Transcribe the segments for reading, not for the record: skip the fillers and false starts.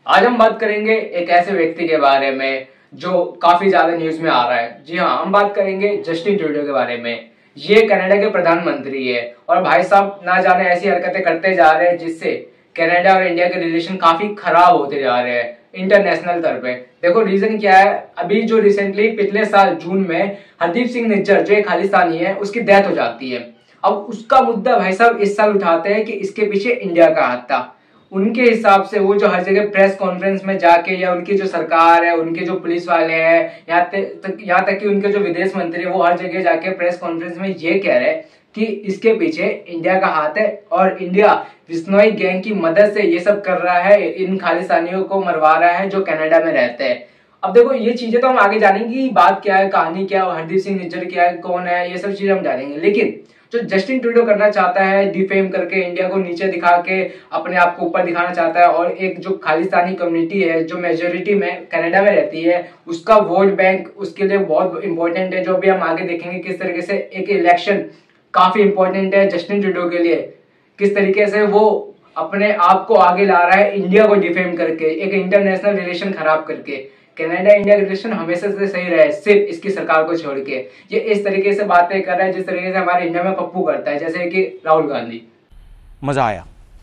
आज हम बात करेंगे एक ऐसे व्यक्ति के बारे में जो काफी ज्यादा न्यूज में आ रहा है। जी हाँ, हम बात करेंगे जस्टिन ट्रूडो के बारे में। ये कनाडा के प्रधानमंत्री है और भाई साहब ना जाने ऐसी हरकतें करते जा रहे हैं जिससे कनाडा और इंडिया के रिलेशन काफी खराब होते जा रहे हैं इंटरनेशनल स्तर पे। देखो रीजन क्या है, अभी जो रिसेंटली पिछले साल जून में हरदीप सिंह निज्जर जो एक खालिस्तानी है उसकी डेथ हो जाती है। अब उसका मुद्दा भाई साहब इस साल उठाते हैं कि इसके पीछे इंडिया का हाथ था। उनके हिसाब से वो जो हर जगह प्रेस कॉन्फ्रेंस में जाके या उनकी जो सरकार है, उनके जो पुलिस वाले हैं, यहाँ तक कि उनके जो विदेश मंत्री है, वो हर जगह जाके प्रेस कॉन्फ्रेंस में ये कह रहे हैं कि इसके पीछे इंडिया का हाथ है और इंडिया बिश्नोई गैंग की मदद से ये सब कर रहा है, इन खालिस्तानियों को मरवा रहा है जो कनाडा में रहते हैं। अब देखो ये चीजें तो हम आगे जानेंगे, बात क्या है, कहानी क्या है, हरदीप सिंह निज्जर क्या है, कौन है, ये सब चीजें हम जानेंगे। लेकिन जो जस्टिन ट्रूडो करना चाहता है, डिफेम करके इंडिया को नीचे दिखा के अपने आप को ऊपर दिखाना चाहता है और एक जो खालिस्तानी कम्युनिटी है जो मेजोरिटी में कनाडा में रहती है उसका वोट बैंक उसके लिए बहुत इंपॉर्टेंट है। जो भी हम आगे देखेंगे किस तरीके से एक इलेक्शन काफी इंपॉर्टेंट है जस्टिन ट्रूडो के लिए, किस तरीके से वो अपने आप को आगे ला रहा है इंडिया को डिफेम करके, एक इंटरनेशनल रिलेशन खराब करके। कनाडा इंडिया रिलेशन हमेशा से सही रहे सिर्फ इसकी सरकार को छोड़ के। ये इस तरीके से बातें कर रहा है जिस तरीके से हमारे इंडिया में पप्पू करता है, जैसे कि राहुल गांधी। मजा आया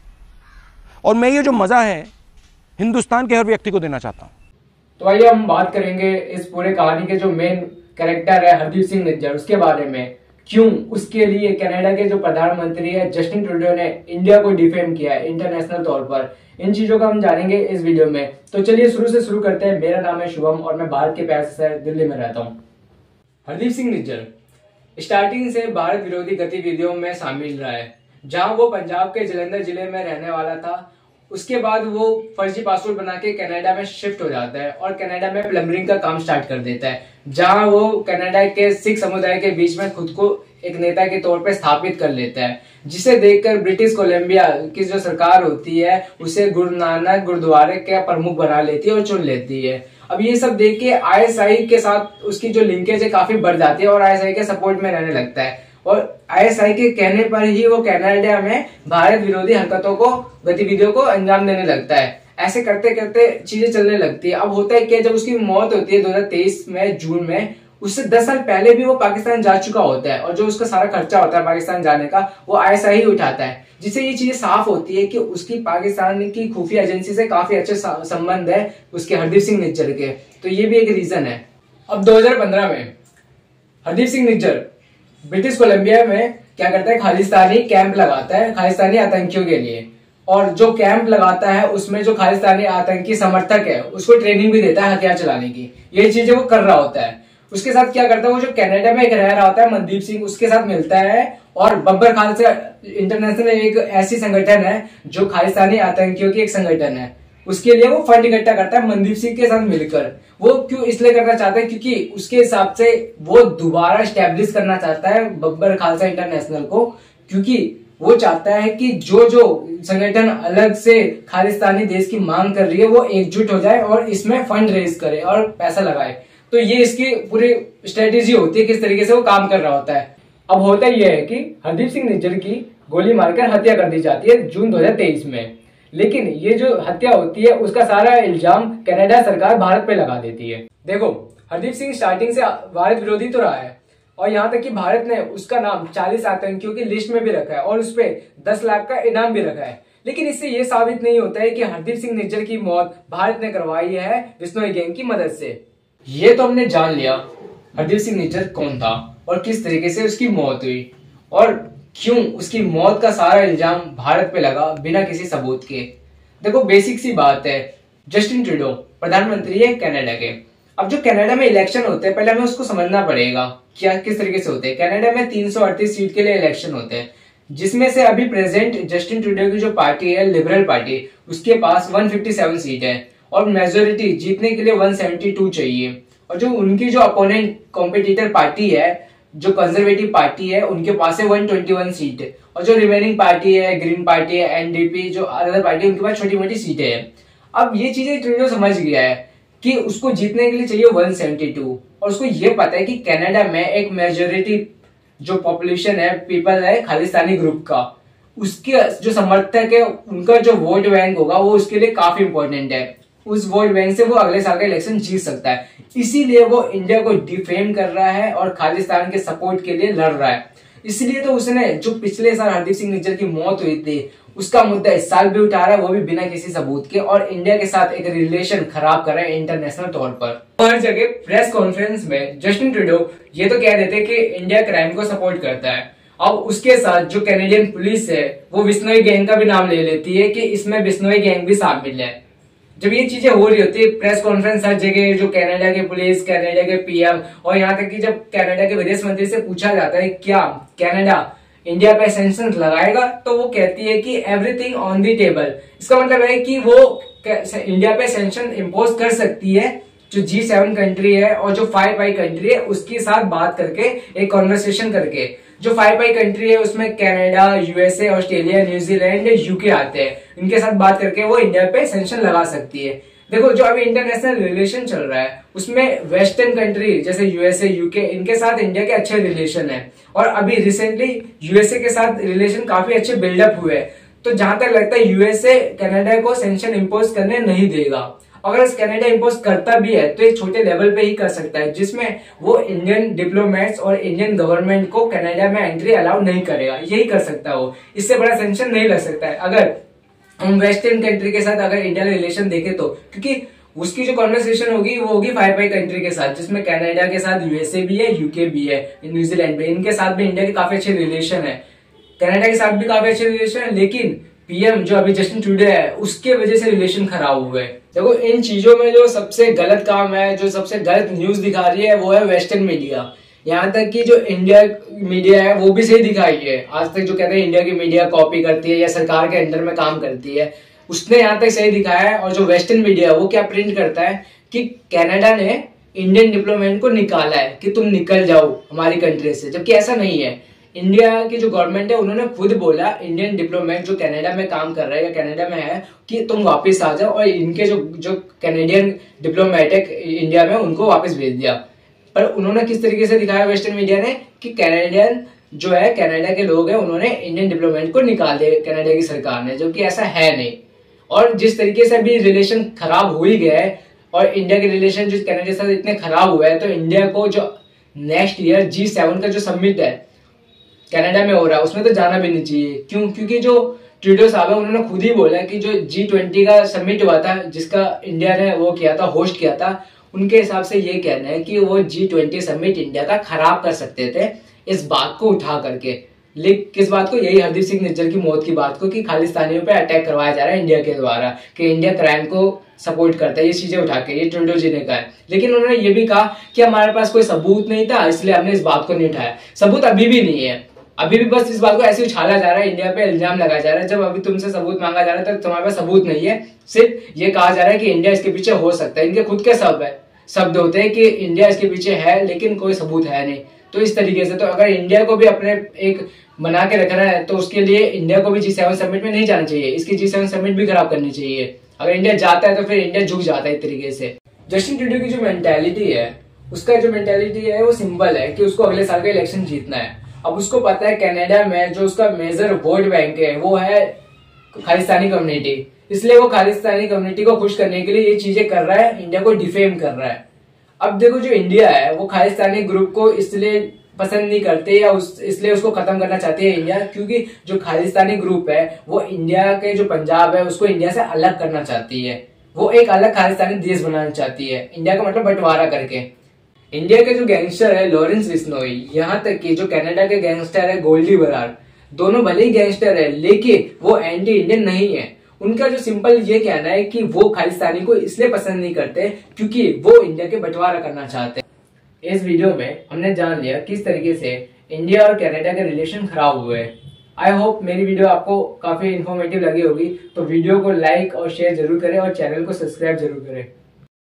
और मैं ये जो मजा है हिंदुस्तान के हर व्यक्ति को देना चाहता हूं। तो आइए हम बात करेंगे इस पूरे कहानी के जो मेन कैरेक्टर है हरदीप सिंह निज्जर, उसके बारे में। क्यों उसके लिए कनाडा के जो प्रधानमंत्री है जस्टिन ट्रूडो ने इंडिया को डिफेम किया है इंटरनेशनल तौर पर, इन चीजों का हम जानेंगे इस वीडियो में। तो चलिए शुरू से शुरू करते हैं। मेरा नाम है शुभम और मैं भारत के प्यारे शहर दिल्ली में रहता हूँ। हरदीप सिंह निज्जर स्टार्टिंग से भारत विरोधी गतिविधियों में शामिल रहा है। जहां वो पंजाब के जलंधर जिले में रहने वाला था, उसके बाद वो फर्जी पासपोर्ट बना के कनाडा में शिफ्ट हो जाता है और कनाडा में प्लम्बरिंग का काम स्टार्ट कर देता है, जहां वो कनाडा के सिख समुदाय के बीच में खुद को एक नेता के तौर पे स्थापित कर लेता है, जिसे देखकर ब्रिटिश कोलंबिया की जो सरकार होती है उसे गुरु नानक गुरुद्वारे का प्रमुख बना लेती है और चुन लेती है। अब ये सब देख के आईएसआई के साथ उसकी जो लिंकेज है काफी बढ़ जाती है और आईएसआई के सपोर्ट में रहने लगता है और आईएसआई के कहने पर ही वो कनाडा में भारत विरोधी हरकतों को, गतिविधियों को अंजाम देने लगता है। ऐसे करते करते चीजें चलने लगती है। अब होता है कि जब उसकी मौत होती है 2023 में जून में, उससे 10 साल पहले भी वो पाकिस्तान जा चुका होता है और जो उसका सारा खर्चा होता है पाकिस्तान जाने का वो आईएसआई ही उठाता है, जिससे ये चीजें साफ होती है कि उसकी पाकिस्तान की खुफिया एजेंसी से काफी अच्छे संबंध है उसके हरदीप सिंह निज्जर के। तो ये भी एक रीजन है। अब 2015 में हरदीप सिंह निज्जर ब्रिटिश कोलंबिया में क्या करता है, खालिस्तानी कैंप लगाता है खालिस्तानी आतंकियों के लिए, और जो कैंप लगाता है उसमें जो खालिस्तानी आतंकी समर्थक है उसको ट्रेनिंग भी देता है हथियार चलाने की। ये चीजें वो कर रहा होता है। उसके साथ क्या करता है, वो जो कनाडा में एक रह रहा होता है मनदीप सिंह, उसके साथ मिलता है और बब्बर खालसा इंटरनेशनल एक ऐसी संगठन है जो खालिस्तानी आतंकियों की एक संगठन है, उसके लिए वो फंड इकट्ठा करता है मनदीप सिंह के साथ मिलकर। वो क्यों इसलिए करना चाहता है क्योंकि उसके हिसाब से वो दोबारा स्टैब्लिश करना चाहता है बब्बर खालसा इंटरनेशनल को, क्योंकि वो चाहता है कि जो जो संगठन अलग से खालिस्तानी देश की मांग कर रही है वो एकजुट हो जाए और इसमें फंड रेज करे और पैसा लगाए। तो ये इसकी पूरी स्ट्रेटेजी होती है किस तरीके से वो काम कर रहा होता है। अब होता यह है कि हरदीप सिंह निज्जर की गोली मारकर हत्या कर दी जाती है जून 2023 में, लेकिन ये जो हत्या होती है उसका सारा इल्जाम कनाडा सरकार भारत पे लगा देती है। देखो हरदीप सिंह स्टार्टिंग से भारत विरोधी तो रहा है और यहाँ तक कि भारत ने उसका नाम 40 आतंकियों की लिस्ट में भी रखा है और उसपे 10 लाख का इनाम भी रखा है, लेकिन इससे ये साबित नहीं होता है कि हरदीप सिंह निज्जर की मौत भारत ने करवाई है बिश्नोई गैंग की मदद से। ये तो हमने जान लिया हरदीप सिंह निज्जर कौन था और किस तरीके से उसकी मौत हुई और क्यों उसकी मौत का सारा इल्जाम भारत पे लगा बिना किसी सबूत के। देखो बेसिक सी बात है, जस्टिन ट्रूडो प्रधानमंत्री है कनाडा के। अब जो कनाडा में इलेक्शन होते हैं पहले हमें उसको समझना पड़ेगा क्या किस तरीके से होते हैं। कनाडा में 338 सीट के लिए इलेक्शन होते हैं, जिसमें से अभी प्रेजेंट जस्टिन ट्रूडो की जो पार्टी है लिबरल पार्टी, उसके पास 157 सीट है और मेजोरिटी जीतने के लिए 172 चाहिए। और जो उनकी जो अपोनेंट कॉम्पिटिटर पार्टी है जो कंजर्वेटिव पार्टी है उनके पास है 121 सीट है और जो रिमेनिंग पार्टी है ग्रीन पार्टी है एनडीपी जो अदर पार्टी उनके पास छोटी मोटी सीटें हैं। अब ये चीजें ट्रूडो समझ गया है कि उसको जीतने के लिए चाहिए 172 और उसको ये पता है कि कनाडा में एक मेजोरिटी जो पॉपुलेशन है पीपल है खालिस्तानी ग्रुप का, उसके जो समर्थक है उनका जो वोट बैंक होगा वो उसके लिए काफी इंपॉर्टेंट है। उस वोट बैंक से वो अगले साल का इलेक्शन जीत सकता है। इसीलिए वो इंडिया को डिफेम कर रहा है और खालिस्तान के सपोर्ट के लिए लड़ रहा है। इसलिए तो उसने जो पिछले साल हरदीप सिंह निज्जर की मौत हुई थी उसका मुद्दा इस साल भी उठा रहा है, वो भी बिना किसी सबूत के, और इंडिया के साथ एक रिलेशन खराब कर रहा है इंटरनेशनल तौर पर। हर जगह प्रेस कॉन्फ्रेंस में जस्टिन ट्रूडो ये तो कह देते कि इंडिया क्राइम को सपोर्ट करता है। अब उसके साथ जो कैनेडियन पुलिस है वो बिश्नोई गैंग का भी नाम ले लेती है कि इसमें बिश्नोई गैंग भी शामिल है। जब ये चीजें हो रही होती है, प्रेस कॉन्फ्रेंस हर जगह, जो कनाडा के पुलिस, कनाडा के पीएम, और यहाँ तक कि जब कनाडा के विदेश मंत्री से पूछा जाता है क्या कनाडा इंडिया पे सैंक्शन लगाएगा, तो वो कहती है कि एवरीथिंग ऑन दी टेबल। इसका मतलब है कि वो इंडिया पे सैंक्शन इम्पोज कर सकती है जो G7 कंट्री है और जो 5 आई कंट्री है उसके साथ बात करके, एक कॉन्वर्सेशन करके। जो 5 आई कंट्री है उसमें Canada, USA, Australia, New Zealand, UK आते हैं। इनके साथ बात करके वो इंडिया पे सैंक्शन लगा सकती है। देखो जो अभी इंटरनेशनल रिलेशन चल रहा है उसमें वेस्टर्न कंट्री जैसे यूएसए, यूके, इनके साथ इंडिया के अच्छे रिलेशन है, और अभी रिसेंटली यूएसए के साथ रिलेशन काफी अच्छे बिल्डअप हुए। तो जहां तक लगता है यूएसए कनाडा को सैंक्शन इम्पोज करने नहीं देगा। अगर कनाडा इम्पोज करता भी है तो एक छोटे लेवल पे ही कर सकता है, जिसमें वो इंडियन डिप्लोमेट्स और इंडियन गवर्नमेंट को कनाडा में एंट्री अलाउ नहीं करेगा। यही कर सकता है वो, इससे बड़ा सैंक्शन नहीं लग सकता है। अगर हम वेस्टर्न कंट्री के साथ अगर इंडिया का रिलेशन देखे तो, क्योंकि उसकी जो कॉन्वर्सेशन होगी वो होगी 5 आई कंट्री के साथ, जिसमें कनाडा के साथ यूएसए भी है, यूके भी है, न्यूजीलैंड भी, इनके साथ भी इंडिया के काफी अच्छे रिलेशन है। कनाडा के साथ भी काफी अच्छे रिलेशन है, लेकिन पीएम जो अभी जस्टिन ट्रूडो है उसके वजह से रिलेशन खराब हुए। देखो इन चीजों में जो सबसे गलत काम है, जो सबसे गलत न्यूज दिखा रही है वो है वेस्टर्न मीडिया। यहाँ तक कि जो इंडिया मीडिया है वो भी सही दिखाई है। आज तक जो कहते हैं इंडिया की मीडिया कॉपी करती है या सरकार के अंडर में काम करती है, उसने यहाँ तक सही दिखाया है। और जो वेस्टर्न मीडिया है वो क्या प्रिंट करता है कि कनाडा ने इंडियन डिप्लोमेट को निकाला है कि तुम निकल जाओ हमारी कंट्री से, जबकि ऐसा नहीं है। इंडिया की जो गवर्नमेंट है उन्होंने खुद बोला इंडियन डिप्लोमेट जो कनाडा में काम कर रहा है या कनाडा में है कि तुम वापस आ जाओ, और इनके जो कैनेडियन डिप्लोमेट है इंडिया में उनको वापस भेज दिया। पर उन्होंने किस तरीके से दिखाया वेस्टर्न मीडिया ने कि कैनेडियन जो है, कनाडा के लोग हैं, उन्होंने इंडियन डिप्लोमेट को निकाल दिया कनाडा की सरकार ने, जबकि ऐसा है नहीं। और जिस तरीके से अभी रिलेशन खराब हो ही गया है और इंडिया के रिलेशन जो कनाडा के साथ इतने खराब हुए हैं, तो इंडिया को जो नेक्स्ट ईयर G7 का जो समिट है कनाडा में हो रहा है उसमें तो जाना भी नहीं चाहिए। क्यों? क्योंकि जो ट्रूडो साहब है उन्होंने खुद ही बोला कि जो G20 का समिट हुआ था जिसका इंडिया ने वो किया था, होस्ट किया था, उनके हिसाब से ये कहना है कि वो G20 समिट इंडिया का खराब कर सकते थे इस बात को उठा करके। लेकिन किस बात को? यही हरदीप सिंह निज्जर की मौत की बात को, कि खालिस्तानियों पे अटैक करवाया जा रहा है इंडिया के द्वारा, कि इंडिया क्राइम को सपोर्ट करता है। ये चीजें उठा के ये ट्रूडो जी ने कहा है। लेकिन उन्होंने ये भी कहा कि हमारे पास कोई सबूत नहीं था इसलिए हमने इस बात को नहीं उठाया। सबूत अभी भी नहीं है, अभी भी बस इस बात को ऐसे उछाला जा रहा है, इंडिया पे इल्जाम लगाया जा रहा है। जब अभी तुमसे सबूत मांगा जा रहा है तो तुम्हारे पास सबूत नहीं है, सिर्फ ये कहा जा रहा है कि इंडिया इसके पीछे हो सकता है। इनके खुद के शब्द होते हैं कि इंडिया इसके पीछे है, लेकिन कोई सबूत है नहीं। तो इस तरीके से तो अगर इंडिया को भी अपने एक बना के रखना है तो उसके लिए इंडिया को भी G7 समिट में नहीं जाना चाहिए, इसकी G7 समिट भी खराब करनी चाहिए। अगर इंडिया जाता है तो फिर इंडिया झुक जाता है एक तरीके से। जस्टिन ट्रूडो की जो मेंटालिटी है, उसका जो मेंटालिटी है वो सिंपल है कि उसको अगले साल का इलेक्शन जीतना है। अब उसको पता है कनाडा में जो उसका मेजर वोट बैंक है वो है खालिस्तानी कम्युनिटी, इसलिए वो खालिस्तानी कम्युनिटी को खुश करने के लिए ये चीजें कर रहा है, इंडिया को डिफेम कर रहा है। अब देखो जो इंडिया है वो खालिस्तानी ग्रुप को इसलिए पसंद नहीं करते या इसलिए उसको खत्म करना चाहती है इंडिया, क्योंकि जो खालिस्तानी ग्रुप है वो इंडिया के जो पंजाब है उसको इंडिया से अलग करना चाहती है। वो एक अलग खालिस्तानी देश बनाना चाहती है, इंडिया का मतलब बंटवारा करके। इंडिया के जो गैंगस्टर है लॉरेंस बिश्नोई, यहाँ तक कि जो कनाडा के गैंगस्टर है गोल्डी बरार, दोनों भले ही गैंगस्टर है लेकिन वो एंटी इंडियन नहीं है। उनका जो सिंपल ये कहना है कि वो खालिस्तानी को इसलिए पसंद नहीं करते क्योंकि वो इंडिया के बंटवारा करना चाहते हैं। इस वीडियो में हमने जान लिया किस तरीके से इंडिया और कनाडा के रिलेशन खराब हुए। आई होप मेरी वीडियो आपको काफी इन्फॉर्मेटिव लगी होगी, तो वीडियो को लाइक और शेयर जरूर करें और चैनल को सब्सक्राइब जरूर करें।